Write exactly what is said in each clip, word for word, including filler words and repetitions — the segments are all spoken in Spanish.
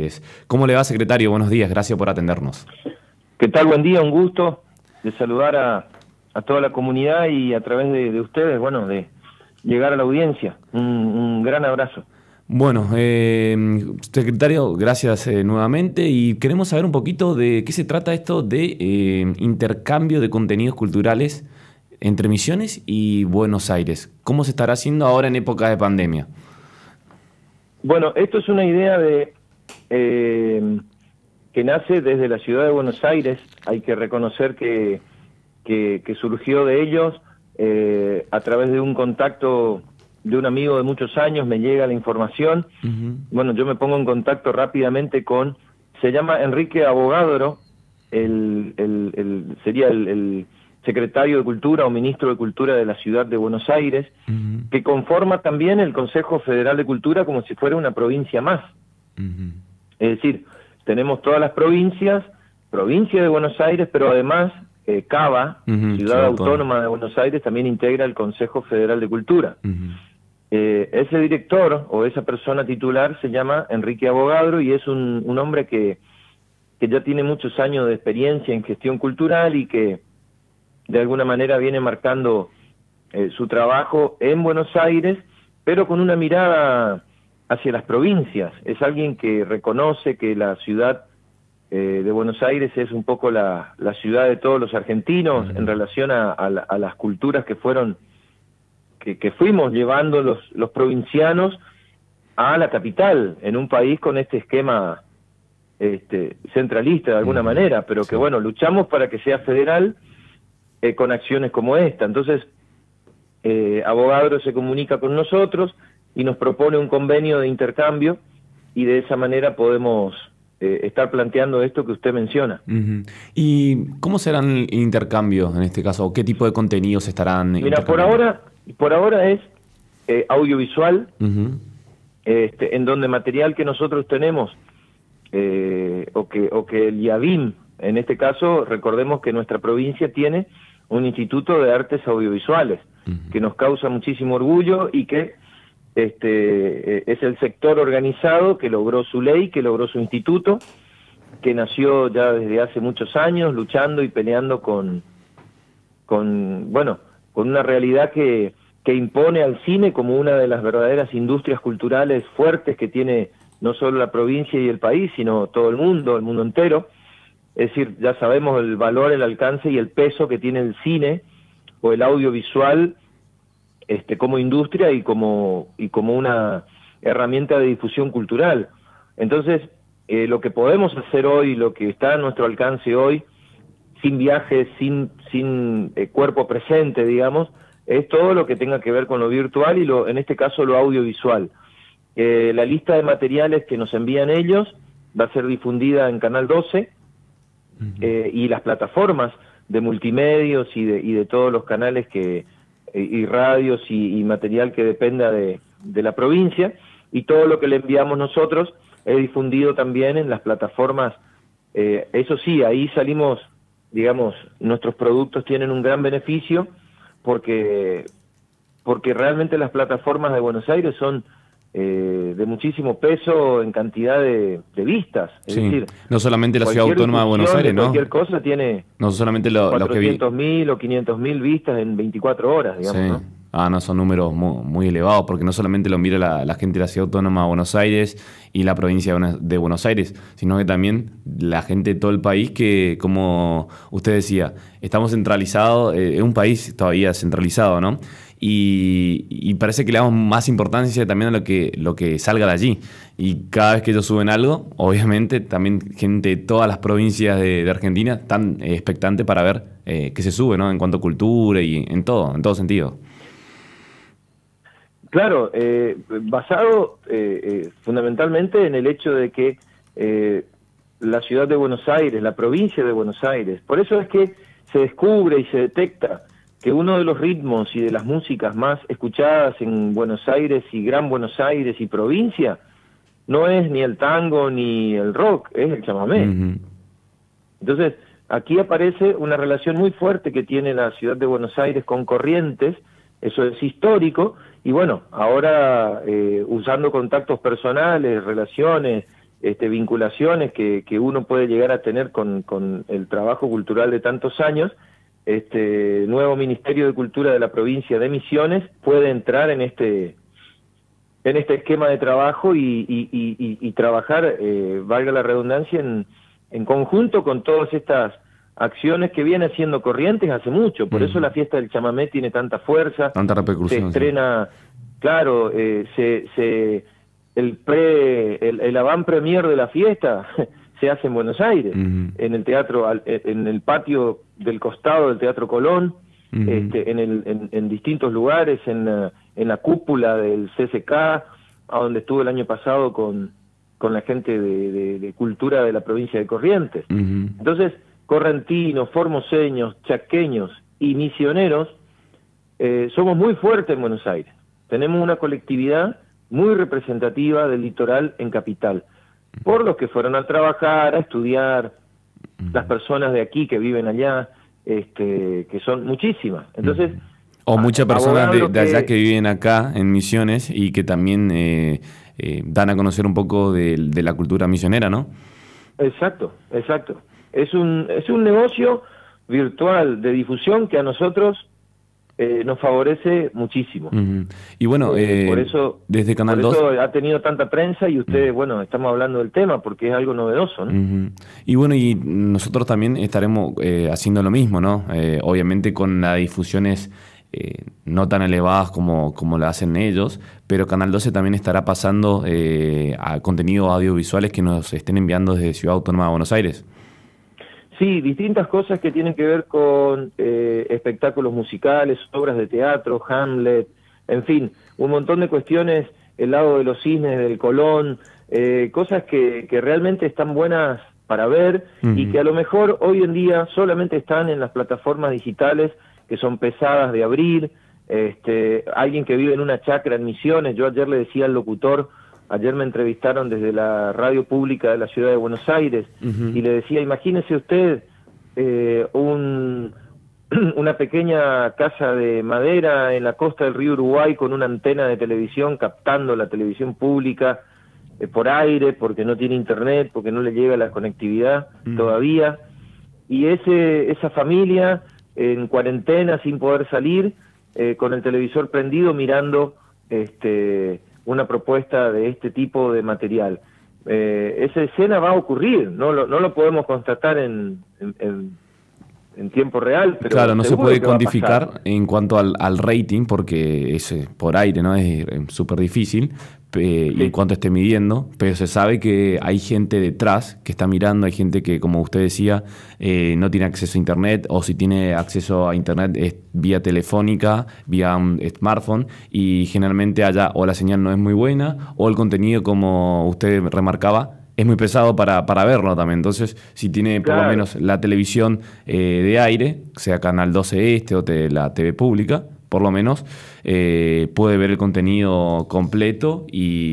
Aires. ¿Cómo le va, secretario? Buenos días, gracias por atendernos. ¿Qué tal? Buen día, un gusto de saludar a, a toda la comunidad y a través de, de ustedes, bueno, de llegar a la audiencia. Un, un gran abrazo. Bueno, eh, secretario, gracias eh, nuevamente, y queremos saber un poquito de qué se trata esto de eh, intercambio de contenidos culturales entre Misiones y Buenos Aires. ¿Cómo se estará haciendo ahora en época de pandemia? Bueno, esto es una idea de eh, que nace desde la ciudad de Buenos Aires. Hay que reconocer que, que, que surgió de ellos eh, a través de un contacto de un amigo de muchos años. Me llega la información. Uh-huh. Bueno, yo me pongo en contacto rápidamente con, se llama Enrique Avogadro, el, el, el, sería el, el secretario de Cultura o ministro de Cultura de la ciudad de Buenos Aires, uh-huh. que conforma también el Consejo Federal de Cultura como si fuera una provincia más. Uh-huh. Es decir, tenemos todas las provincias, provincia de Buenos Aires, pero además eh, Cava, uh-huh. Ciudad Autónoma de Buenos Aires, también integra el Consejo Federal de Cultura. Uh-huh. Eh, ese director o esa persona titular se llama Enrique Avogadro y es un, un hombre que, que ya tiene muchos años de experiencia en gestión cultural y que de alguna manera viene marcando eh, su trabajo en Buenos Aires, pero con una mirada hacia las provincias. Es alguien que reconoce que la ciudad eh, de Buenos Aires es un poco la, la ciudad de todos los argentinos uh-huh. en relación a, a, a las culturas que fueron que, que fuimos llevando los, los provincianos a la capital, en un país con este esquema este, centralista de alguna uh-huh. manera, pero sí. que bueno, luchamos para que sea federal eh, con acciones como esta. Entonces, eh, Avogadro se comunica con nosotros y nos propone un convenio de intercambio y de esa manera podemos eh, estar planteando esto que usted menciona. Uh-huh. ¿Y cómo serán el intercambio en este caso? ¿O qué tipo de contenidos estarán Mira, por ahora, por ahora es eh, audiovisual, uh-huh. este, en donde material que nosotros tenemos, eh, o, que, o que el IABIM, en este caso, recordemos que nuestra provincia tiene un Instituto de Artes Audiovisuales, uh-huh. que nos causa muchísimo orgullo y que este eh, es el sector organizado que logró su ley, que logró su instituto, que nació ya desde hace muchos años luchando y peleando con, con bueno, con una realidad que, que impone al cine como una de las verdaderas industrias culturales fuertes que tiene no solo la provincia y el país, sino todo el mundo, el mundo entero. Es decir, ya sabemos el valor, el alcance y el peso que tiene el cine o el audiovisual este, como industria y como, y como una herramienta de difusión cultural. Entonces, eh, lo que podemos hacer hoy, lo que está a nuestro alcance hoy, sin viajes, sin, sin eh, cuerpo presente, digamos, es todo lo que tenga que ver con lo virtual y lo, en este caso lo audiovisual. Eh, la lista de materiales que nos envían ellos va a ser difundida en Canal doce, Eh, y las plataformas de multimedios y de, y de todos los canales que y, y radios y, y material que dependa de, de la provincia, y todo lo que le enviamos nosotros es difundido también en las plataformas. Eh, eso sí, ahí salimos, digamos, nuestros productos tienen un gran beneficio porque porque realmente las plataformas de Buenos Aires son Eh, de muchísimo peso en cantidad de, de vistas. Es sí, decir, no solamente la ciudad autónoma de Buenos Aires, ¿no? Cualquier cosa tiene no solamente lo, cuatrocientos mil o quinientos mil vistas en veinticuatro horas, digamos, sí. ¿no? Ah, no, son números muy, muy elevados, porque no solamente lo mira la, la gente de la ciudad autónoma de Buenos Aires y la provincia de Buenos Aires, sino que también la gente de todo el país que, como usted decía, estamos centralizados, eh, es un país todavía centralizado, ¿no? Y, y parece que le damos más importancia también a lo que, lo que salga de allí. Y cada vez que ellos suben algo, obviamente también gente de todas las provincias de, de Argentina están eh, expectantes para ver eh, qué se sube, ¿no? En cuanto a cultura y en todo, en todo sentido. Claro, eh, basado eh, eh, fundamentalmente en el hecho de que eh, la ciudad de Buenos Aires, la provincia de Buenos Aires, por eso es que se descubre y se detecta que uno de los ritmos y de las músicas más escuchadas en Buenos Aires y Gran Buenos Aires y provincia no es ni el tango ni el rock, es el chamamé. Uh-huh. Entonces, aquí aparece una relación muy fuerte que tiene la ciudad de Buenos Aires con Corrientes, eso es histórico, y bueno, ahora eh, usando contactos personales, relaciones este, vinculaciones que, que uno puede llegar a tener con, con el trabajo cultural de tantos años, este nuevo Ministerio de Cultura de la provincia de Misiones puede entrar en este en este esquema de trabajo y, y, y, y trabajar, eh, valga la redundancia, en, en conjunto con todas estas acciones que viene haciendo Corrientes hace mucho. Por mm. eso la fiesta del chamamé tiene tanta fuerza, tanta repercusión. Se estrena, sí. claro, eh, se, se el pre el, el avant premier de la fiesta se hace en Buenos Aires, uh-huh. en el teatro, en el patio del costado del Teatro Colón, uh-huh. este, en, el, en, en distintos lugares, en, en la cúpula del C C K, a donde estuve el año pasado con, con la gente de, de, de cultura de la provincia de Corrientes. Uh-huh. Entonces, correntinos, formoseños, chaqueños y misioneros, eh, somos muy fuertes en Buenos Aires. Tenemos una colectividad muy representativa del litoral en Capital, por los que fueron a trabajar, a estudiar, las personas de aquí que viven allá, este, que son muchísimas. Entonces, o muchas personas de, de allá que... que viven acá en Misiones y que también eh, eh, dan a conocer un poco de, de la cultura misionera, ¿no? Exacto, exacto. Es un es un negocio virtual de difusión que a nosotros Eh, nos favorece muchísimo. Uh-huh. Y bueno, eh, por eso, desde Canal por dos... eso ha tenido tanta prensa y ustedes, uh-huh. bueno, estamos hablando del tema porque es algo novedoso, ¿no? Uh-huh. Y bueno, y nosotros también estaremos eh, haciendo lo mismo, ¿no? Eh, obviamente con las difusiones eh, no tan elevadas como, como lo hacen ellos, pero Canal doce también estará pasando eh, a contenidos audiovisuales que nos estén enviando desde Ciudad Autónoma de Buenos Aires. Sí, distintas cosas que tienen que ver con eh, espectáculos musicales, obras de teatro, Hamlet, en fin, un montón de cuestiones, el lago de los cisnes, del Colón, eh, cosas que, que realmente están buenas para ver uh-huh. y que a lo mejor hoy en día solamente están en las plataformas digitales que son pesadas de abrir. Este, alguien que vive en una chacra en Misiones, yo ayer le decía al locutor, ayer me entrevistaron desde la radio pública de la ciudad de Buenos Aires, uh-huh. y le decía, imagínese usted eh, un, una pequeña casa de madera en la costa del río Uruguay con una antena de televisión captando la televisión pública eh, por aire, porque no tiene internet, porque no le llega la conectividad uh-huh. todavía, y ese esa familia en cuarentena sin poder salir, eh, con el televisor prendido mirando este una propuesta de este tipo de material. Eh, esa escena va a ocurrir, no lo, no lo podemos constatar en, en, en, en tiempo real, pero claro, no se puede cuantificar en cuanto al, al rating, porque es por aire, ¿no? Es súper difícil, eh, sí. y cuánto esté midiendo, pero se sabe que hay gente detrás que está mirando, hay gente que, como usted decía, eh, no tiene acceso a internet, o si tiene acceso a internet es vía telefónica, vía un smartphone, y generalmente allá o la señal no es muy buena, o el contenido, como usted remarcaba, es muy pesado para, para verlo también. Entonces, si tiene por claro. lo menos la televisión eh, de aire, sea Canal doce Este o te, la T V pública, por lo menos, eh, puede ver el contenido completo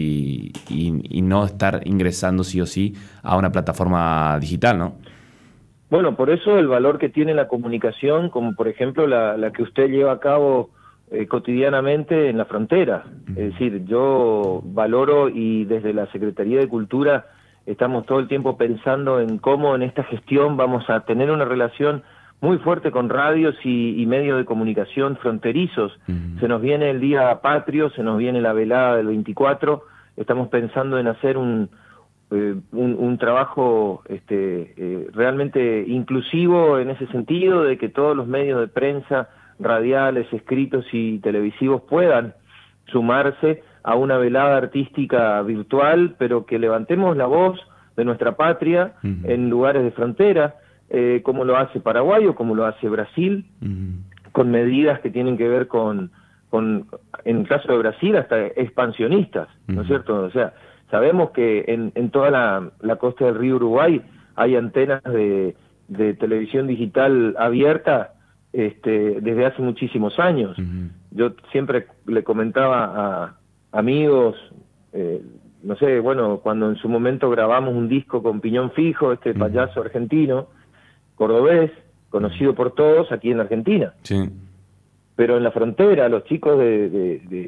y, y, y no estar ingresando sí o sí a una plataforma digital, ¿no? Bueno, por eso el valor que tiene la comunicación, como por ejemplo la, la que usted lleva a cabo eh, cotidianamente en la frontera. Uh-huh. Es decir, yo valoro, y desde la Secretaría de Cultura estamos todo el tiempo pensando en cómo en esta gestión vamos a tener una relación muy fuerte con radios y, y medios de comunicación fronterizos. Uh-huh. Se nos viene el Día Patrio, se nos viene la velada del veinticuatro, estamos pensando en hacer un, eh, un, un trabajo este, eh, realmente inclusivo en ese sentido, de que todos los medios de prensa, radiales, escritos y televisivos puedan sumarse a una velada artística virtual, pero que levantemos la voz de nuestra patria uh-huh. en lugares de frontera, eh, como lo hace Paraguay o como lo hace Brasil, uh-huh. con medidas que tienen que ver con, con, en el caso de Brasil, hasta expansionistas, uh-huh. ¿no es cierto? O sea, sabemos que en, en toda la, la costa del río Uruguay hay antenas de, de televisión digital abierta este, desde hace muchísimos años. Uh-huh. Yo siempre le comentaba a amigos, eh, no sé, bueno, cuando en su momento grabamos un disco con Piñón Fijo, este uh-huh. payaso argentino, cordobés, conocido por todos aquí en la Argentina. Sí. Pero en la frontera, los chicos de, de, de,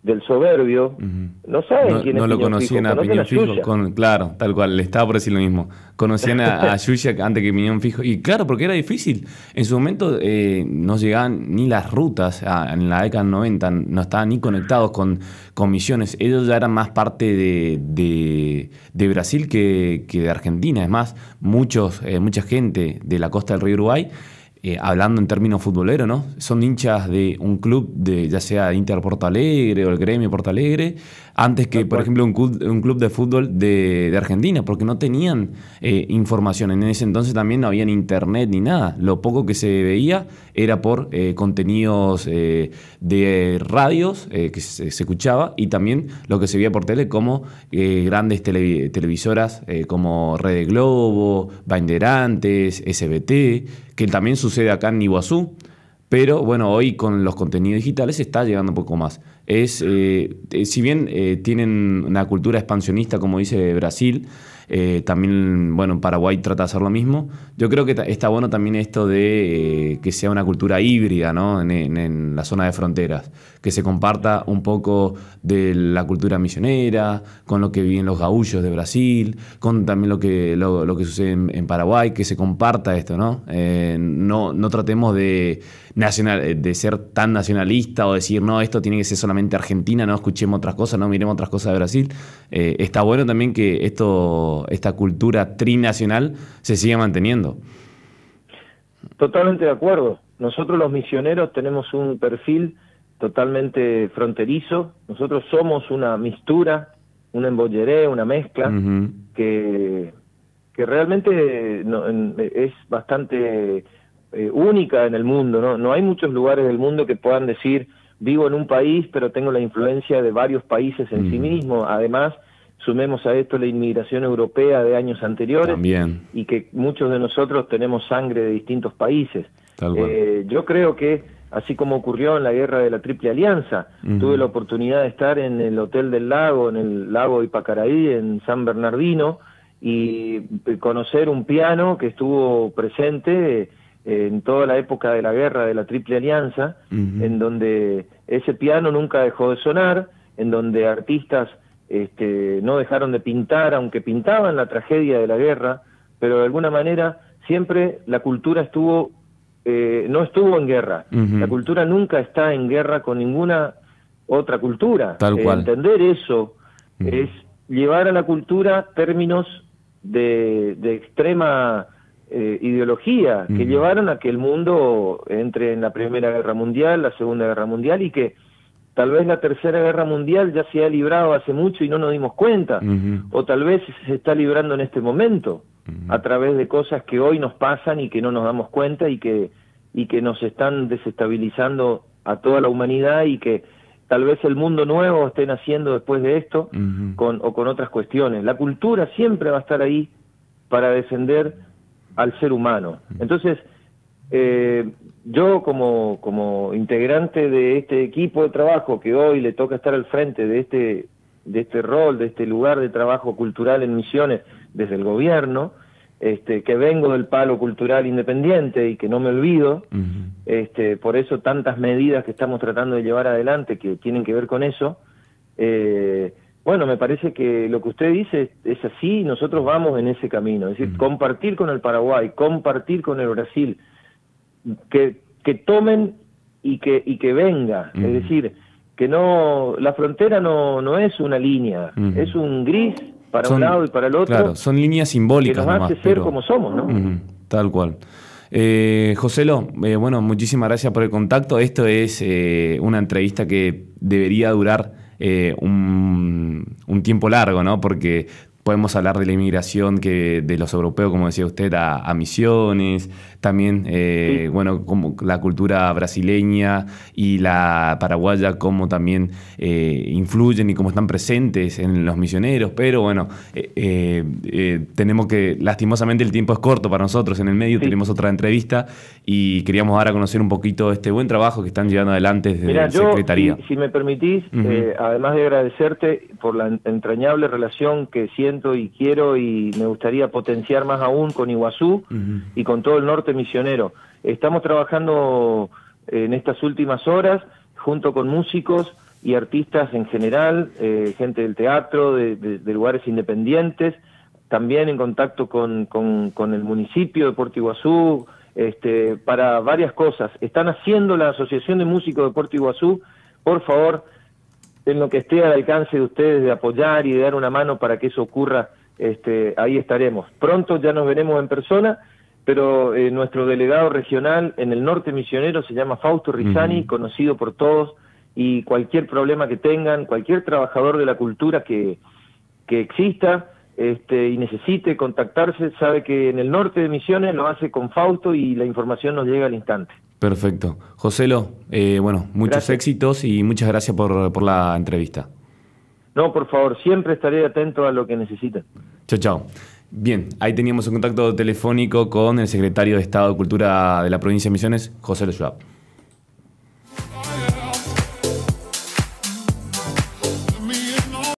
del soberbio, uh-huh. no saben no, quién no es lo Piñón conocían Fijo, a Piñón Fijo, con, claro, tal cual, le estaba por decir lo mismo. Conocían a, a Yuya antes que Piñón Fijo, y claro, porque era difícil. En su momento eh, no llegaban ni las rutas, a, en la década del noventa, no estaban ni conectados con, con Misiones. Ellos ya eran más parte de, de, de Brasil que, que de Argentina. Es más, muchos, eh, mucha gente de la costa del río Uruguay, Eh, hablando en términos futboleros, ¿no? Son hinchas de un club, de ya sea Inter Porto Alegre o el Gremio Porto Alegre, antes que, por ejemplo, un club, un club de fútbol de, de Argentina, porque no tenían eh, información. En ese entonces también no había ni internet ni nada. Lo poco que se veía era por eh, contenidos eh, de radios eh, que se, se escuchaba, y también lo que se veía por tele, como eh, grandes tele, televisoras eh, como Rede Globo, Bandeirantes, S B T, que también sucede acá en Iguazú, pero bueno, hoy con los contenidos digitales se está llegando un poco más. Es, eh, si bien eh, tienen una cultura expansionista, como dice Brasil, eh, también, bueno, Paraguay trata de hacer lo mismo. Yo creo que está bueno también esto de eh, que sea una cultura híbrida, ¿no? En, en, en la zona de fronteras, que se comparta un poco de la cultura misionera, con lo que viven los gaúchos de Brasil, con también lo que, lo, lo que sucede en, en Paraguay, que se comparta esto, ¿no? Eh, no, no tratemos de, nacional, de ser tan nacionalista o decir, no, esto tiene que ser solamente Argentina, no escuchemos otras cosas, no miremos otras cosas de Brasil. Eh, está bueno también que esto, esta cultura trinacional se siga manteniendo. Totalmente de acuerdo. Nosotros los misioneros tenemos un perfil totalmente fronterizo. Nosotros somos una mixtura, un embolleré, una mezcla, uh-huh. que, que realmente no, es bastante eh, única en el mundo, ¿no? No hay muchos lugares del mundo que puedan decir, vivo en un país, pero tengo la influencia de varios países en uh-huh. sí mismo. Además, sumemos a esto la inmigración europea de años anteriores. También. Y que muchos de nosotros tenemos sangre de distintos países. Eh, yo creo que, así como ocurrió en la guerra de la Triple Alianza, uh-huh. tuve la oportunidad de estar en el Hotel del Lago, en el lago Ipacaraí, en San Bernardino, y conocer un piano que estuvo presente eh, en toda la época de la guerra de la Triple Alianza, uh-huh. en donde ese piano nunca dejó de sonar, en donde artistas este, no dejaron de pintar, aunque pintaban la tragedia de la guerra, pero de alguna manera siempre la cultura estuvo, eh, no estuvo en guerra. Uh-huh. La cultura nunca está en guerra con ninguna otra cultura. Tal eh, cual. Entender eso uh-huh. es llevar a la cultura términos de, de extrema eh, ideología, uh-huh. que llevaron a que el mundo entre en la Primera Guerra Mundial, la Segunda Guerra Mundial, y que tal vez la Tercera Guerra Mundial ya se ha librado hace mucho y no nos dimos cuenta, uh-huh. o tal vez se está librando en este momento, uh-huh. a través de cosas que hoy nos pasan y que no nos damos cuenta, y que, y que nos están desestabilizando a toda la humanidad, y que tal vez el mundo nuevo esté naciendo después de esto, uh-huh. con, o con otras cuestiones. La cultura siempre va a estar ahí para defender al ser humano. Uh-huh. Entonces, eh, yo como, como integrante de este equipo de trabajo que hoy le toca estar al frente de este, de este rol, de este lugar de trabajo cultural en Misiones desde el gobierno, este, que vengo del palo cultural independiente y que no me olvido, uh-huh. este, por eso tantas medidas que estamos tratando de llevar adelante que tienen que ver con eso, eh, bueno, me parece que lo que usted dice es así, y nosotros vamos en ese camino, es decir, uh-huh. compartir con el Paraguay, compartir con el Brasil, que, que tomen y que, y que venga, uh-huh. es decir, que no, la frontera no, no es una línea, uh-huh. es un gris para son, un lado y para el otro. Claro, son líneas simbólicas. Que nos hace nomás, ser pero... como somos, ¿no? Uh-huh, tal cual. Eh, Joselo, eh, bueno, muchísimas gracias por el contacto. Esto es eh, una entrevista que debería durar eh, un, un tiempo largo, ¿no? Porque podemos hablar de la inmigración que de los europeos, como decía usted, a, a Misiones, también, eh, sí. bueno, como la cultura brasileña y la paraguaya, cómo también eh, influyen y cómo están presentes en los misioneros, pero bueno, eh, eh, eh, tenemos que, lastimosamente el tiempo es corto para nosotros en el medio, sí. tenemos otra entrevista y queríamos dar a conocer un poquito este buen trabajo que están llevando adelante desde Mirá, la Secretaría. Si, si me permitís, uh-huh. eh, además de agradecerte por la entrañable relación que siento y quiero y me gustaría potenciar más aún con Iguazú uh-huh. y con todo el norte misionero. Estamos trabajando en estas últimas horas junto con músicos y artistas en general, eh, gente del teatro, de, de, de lugares independientes, también en contacto con, con, con el municipio de Puerto Iguazú, este, para varias cosas. Están haciendo la Asociación de Músicos de Puerto Iguazú, por favor, en lo que esté al alcance de ustedes de apoyar y de dar una mano para que eso ocurra, este, ahí estaremos. Pronto ya nos veremos en persona, pero eh, nuestro delegado regional en el norte misionero se llama Fausto Rizani, uh-huh. conocido por todos, y cualquier problema que tengan, cualquier trabajador de la cultura que, que exista este, y necesite contactarse, sabe que en el norte de Misiones lo hace con Fausto y la información nos llega al instante. Perfecto. Joselo, eh, bueno, muchos gracias. éxitos y muchas gracias por, por la entrevista. No, por favor, siempre estaré atento a lo que necesiten. Chao, chao. Bien, ahí teníamos un contacto telefónico con el secretario de Estado de Cultura de la provincia de Misiones, Joselo Schwab.